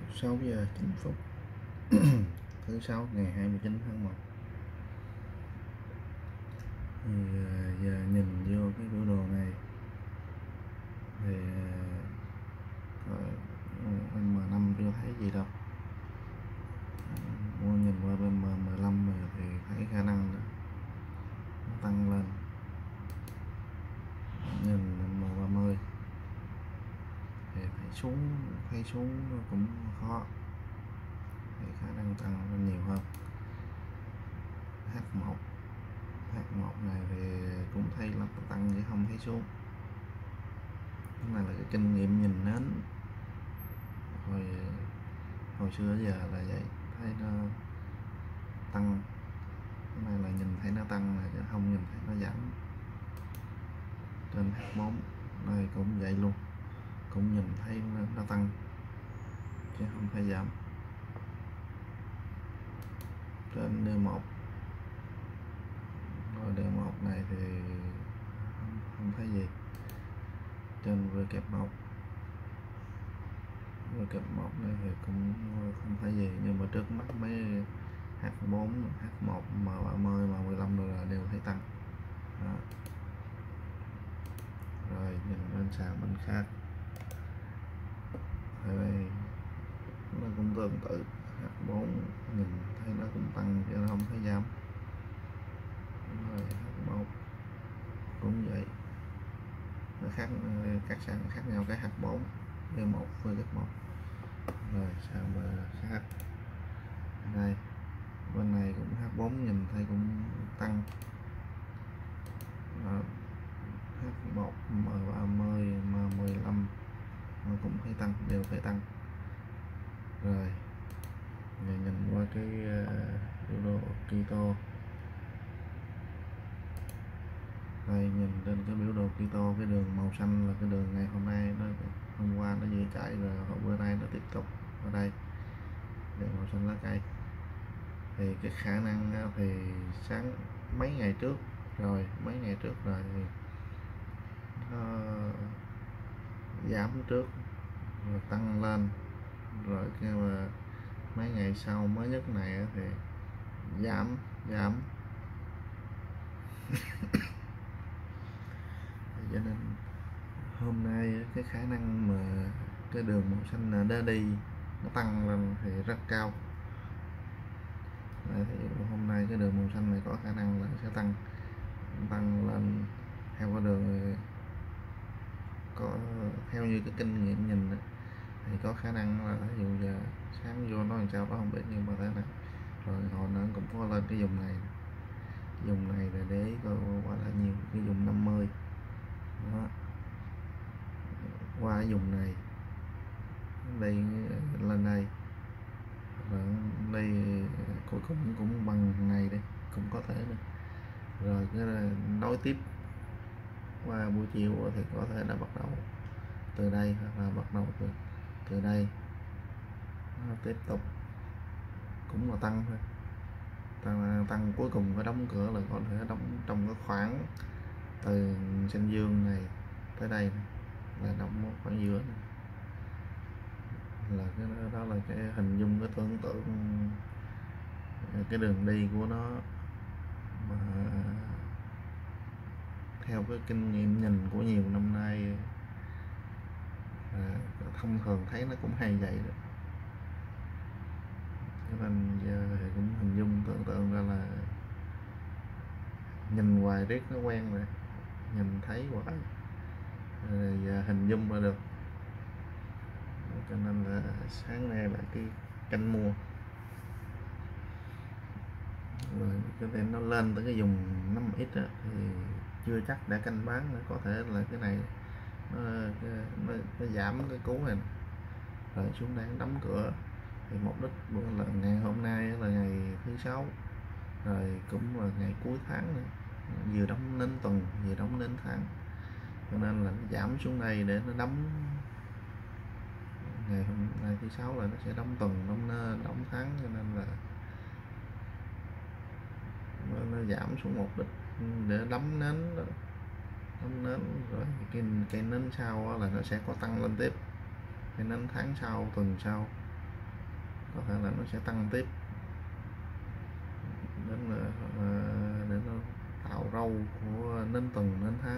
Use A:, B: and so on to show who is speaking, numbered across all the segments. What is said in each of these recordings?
A: 6 giờ 9 phút thứ sáu ngày 29 tháng 1. Thì giờ nhìn vô cái biểu đồ này thì M5 chưa thấy gì đâu. Nhìn qua bên M15 thì thấy khả năng nó tăng lên. Nhìn M30 thì thấy xuống cũng khó, thì khả năng tăng lên nhiều hơn. H1 này thì cũng thấy là tăng chứ không thấy xuống. Cái này là cái kinh nghiệm nhìn nến hồi xưa giờ là vậy, thấy nó tăng. Cái này là nhìn thấy nó tăng chứ không nhìn thấy nó giảm. Trên H4 này cũng vậy luôn, cũng nhìn thấy nó tăng chứ không phải giảm. Trên D1 này thì không thấy gì. Trên V1 này thì cũng không thấy gì, nhưng mà trước mắt mấy H4, H1, M30, M15 rồi là đều thấy tăng. Đó. Rồi nhìn lên sàn bên khác, ở đây nó cũng tương tự. H4 nhìn thấy nó cũng tăng chứ nó không thấy giảm. Rồi H1 cũng vậy, nó khác, các sàn khác nhau cái H4, D1 với H1. Rồi sang bên khác đây, bên này cũng H4 nhìn thấy cũng tăng. H1, M30, M15 nó cũng thấy tăng, đều phải tăng. Rồi nhìn qua cái biểu đồ keto. Đây, nhìn trên cái biểu đồ keto, cái đường màu xanh là cái đường ngày hôm nay, hôm qua nó vừa chạy rồi bữa nay nó tiếp tục ở đây, đường màu xanh lá cây. Thì cái khả năng thì mấy ngày trước rồi thì nó giảm trước rồi tăng lên, rồi cái mà mấy ngày sau mới nhất này thì giảm cho nên hôm nay cái khả năng mà cái đường màu xanh đã đi nó tăng lên thì rất cao. Thì hôm nay cái đường màu xanh này có khả năng là sẽ tăng lên theo cái đường, theo như cái kinh nghiệm nhìn thì có khả năng là ví dụ giờ sáng vô nó làm sao đó không biết, nhưng mà thế này rồi hồi nữa cũng có lên cái vùng này là để ý coi qua là nhiều cái vùng 50 đó, qua cái vùng này đây lên đây, rồi đây cuối cùng cũng bằng này đây cũng có thể nữa. Rồi cái nối tiếp qua buổi chiều thì có thể đã bắt đầu từ đây, hoặc là bắt đầu từ đây nó tiếp tục cũng là tăng thôi. Tăng cuối cùng phải đóng cửa là có thể đóng trong cái khoảng từ xanh dương này tới đây này, là đóng một khoảng giữa này. Là cái đó là cái hình dung, cái tưởng tượng cái đường đi của nó mà theo cái kinh nghiệm nhìn của nhiều năm nay, thông thường thấy nó cũng hay vậy đó. Cho nên giờ thì cũng hình dung tưởng tượng ra là nhìn hoài riết nó quen rồi, nhìn thấy hoài rồi giờ hình dung ra được. Cho nên là sáng nay là cái canh mua. Rồi cái tên nó lên tới cái vùng 5x thì chưa chắc đã canh bán nữa, có thể là cái này nó giảm cái cú này rồi xuống đang đóng cửa. Thì mục đích là ngày hôm nay là ngày thứ 6 rồi, cũng là ngày cuối tháng nữa, vừa đóng đến tuần vừa đóng đến tháng, cho nên là nó giảm xuống đây để nó đóng ngày hôm nay thứ 6 là nó sẽ đóng tuần, đóng tháng, cho nên là nó giảm xuống mục đích để đóng nến rồi cái nến sau là nó sẽ có tăng lên tiếp, cái nến tháng sau, tuần sau có khả năng nó sẽ tăng tiếp đến là để nó tạo râu của nến tuần nến tháng.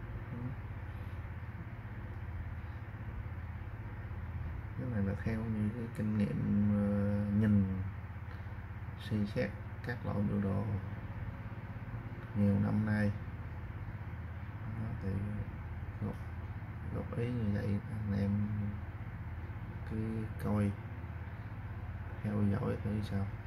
A: Cái này là theo như cái kinh nghiệm nhìn suy xét các loại biểu đồ nhiều năm nay. Đó, thì góp ý như vậy, anh em cứ coi theo dõi thử sao.